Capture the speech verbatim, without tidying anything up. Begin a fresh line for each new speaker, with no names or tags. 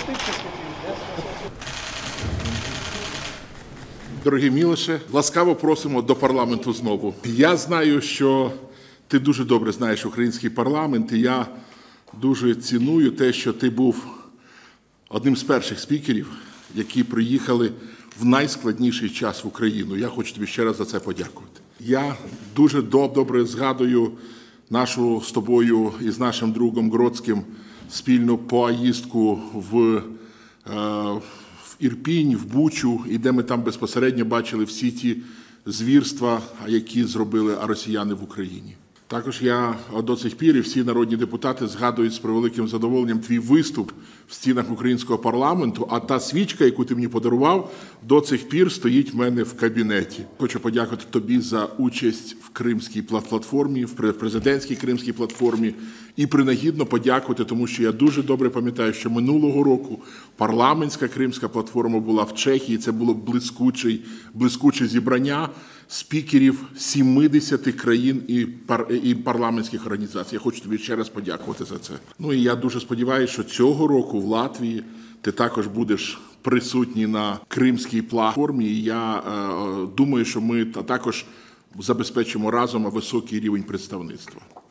Дорогі Мілоше, ласкаво просимо до парламенту знову. Я знаю, що ти дуже добре знаєш український парламент, і я дуже ціную те, що ти був одним з перших спікерів, які приїхали в найскладніший час в Україну. Я хочу тобі ще раз за це подякувати. Я дуже добре згадую нашу з тобою і з нашим другом Гродським спільну поїздку в, е, в Ірпінь, в Бучу, і де ми там безпосередньо бачили всі ті звірства, які зробили росіяни в Україні. Також я до цих пір і всі народні депутати згадують з превеликим задоволенням твій виступ в стінах українського парламенту, а та свічка, яку ти мені подарував, до цих пір стоїть в мене в кабінеті. Хочу подякувати тобі за участь в Кримській платформі, в президентській Кримській платформі, і принагідно подякувати, тому що я дуже добре пам'ятаю, що минулого року парламентська Кримська платформа була в Чехії, це було блискуче, блискуче зібрання спікерів сімдесяти країн і, пар, і парламентських організацій. Я хочу тобі ще раз подякувати за це. Ну і я дуже сподіваюся, що цього року в Латвії ти також будеш присутній на Кримській платформі. І я е, думаю, що ми також забезпечимо разом високий рівень представництва.